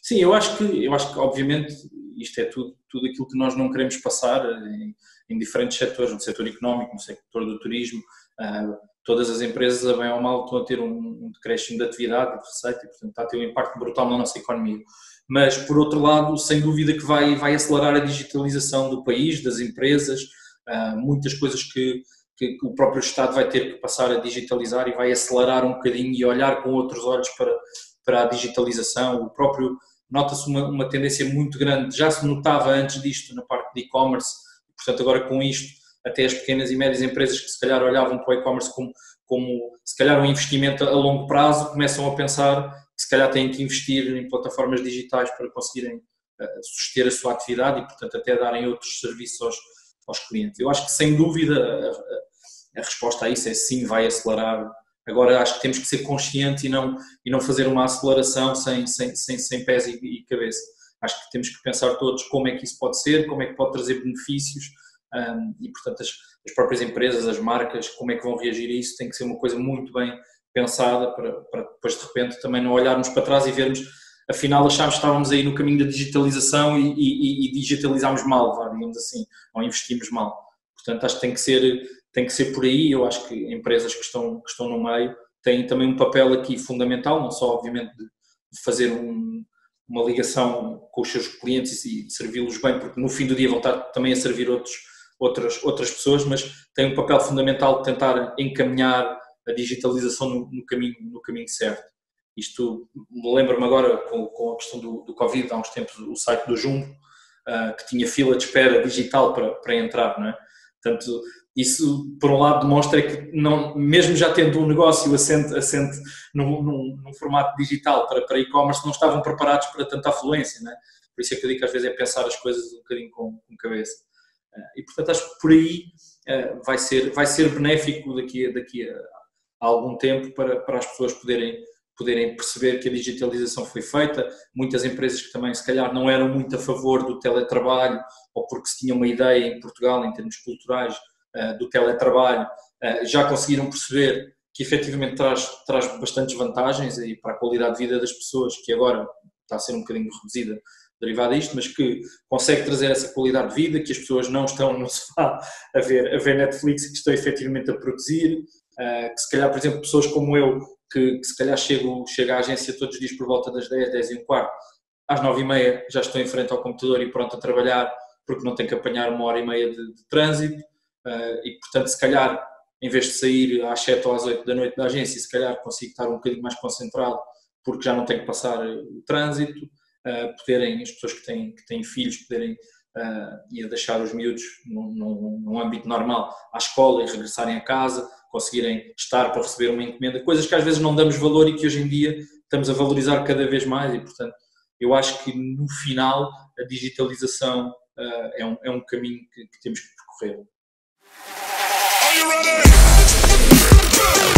Sim, eu acho que obviamente isto é tudo aquilo que nós não queremos passar em diferentes setores, no setor económico, no setor do turismo, todas as empresas, a bem ou mal, estão a ter um decréscimo de atividade, de receita, e portanto está a ter um impacto brutal na nossa economia. Mas, por outro lado, sem dúvida que vai acelerar a digitalização do país, das empresas, muitas coisas que o próprio Estado vai ter que passar a digitalizar e vai acelerar um bocadinho e olhar com outros olhos para a digitalização. O próprio, nota-se uma tendência muito grande, já se notava antes disto na parte de e-commerce, portanto agora com isto, até as pequenas e médias empresas que se calhar olhavam para o e-commerce como se calhar um investimento a longo prazo, começam a pensar que se calhar têm que investir em plataformas digitais para conseguirem suster a sua atividade e portanto até darem outros serviços aos clientes. Eu acho que sem dúvida a resposta a isso é sim, vai acelerar. Agora acho que temos que ser conscientes e não fazer uma aceleração sem pés e cabeça. Acho que temos que pensar todos como é que isso pode ser, como é que pode trazer benefícios e, portanto, as próprias empresas, as marcas, como é que vão reagir a isso, tem que ser uma coisa muito bem pensada para depois, de repente, também não olharmos para trás e vermos, afinal, achámos que estávamos aí no caminho da digitalização e digitalizámos mal, digamos assim, ou investimos mal. Portanto, acho que tem que ser por aí. Eu acho que empresas que estão no meio têm também um papel aqui fundamental, não só, obviamente, de fazer uma ligação com os seus clientes e servi-los bem, porque no fim do dia vão estar também a servir outras pessoas, mas tem um papel fundamental de tentar encaminhar a digitalização no caminho certo. Isto lembra-me agora com a questão do Covid, há uns tempos, o site do Jumbo, que tinha fila de espera digital para entrar, não é? Portanto, isso, por um lado, demonstra que, não, mesmo já tendo um negócio assente num formato digital para e-commerce, não estavam preparados para tanta afluência, não é? Por isso é que eu digo que às vezes é pensar as coisas um bocadinho com cabeça. E, portanto, acho que por aí vai ser benéfico daqui a algum tempo para as pessoas poderem perceber que a digitalização foi feita. Muitas empresas que também, se calhar, não eram muito a favor do teletrabalho ou porque se tinha uma ideia em Portugal, em termos culturais, do teletrabalho, já conseguiram perceber que efetivamente traz bastantes vantagens aí para a qualidade de vida das pessoas, que agora está a ser um bocadinho reduzida derivada disto, mas que consegue trazer essa qualidade de vida, que as pessoas não estão no sofá a ver Netflix e que estão efetivamente a produzir, que se calhar, por exemplo, pessoas como eu, que se calhar chega à agência todos os dias por volta das 10h15, às 9h30 já estou em frente ao computador e pronto a trabalhar, porque não tenho que apanhar 1h30 de trânsito, e portanto se calhar em vez de sair às 7 ou às 8 da noite da agência, se calhar consigo estar um bocadinho mais concentrado porque já não tenho que passar o trânsito, poderem, as pessoas que têm filhos poderem ir deixar os miúdos num âmbito normal à escola e regressarem a casa, conseguirem estar para receber uma encomenda, coisas que às vezes não damos valor e que hoje em dia estamos a valorizar cada vez mais e portanto eu acho que no final a digitalização é um caminho que temos que percorrer. Are you ready?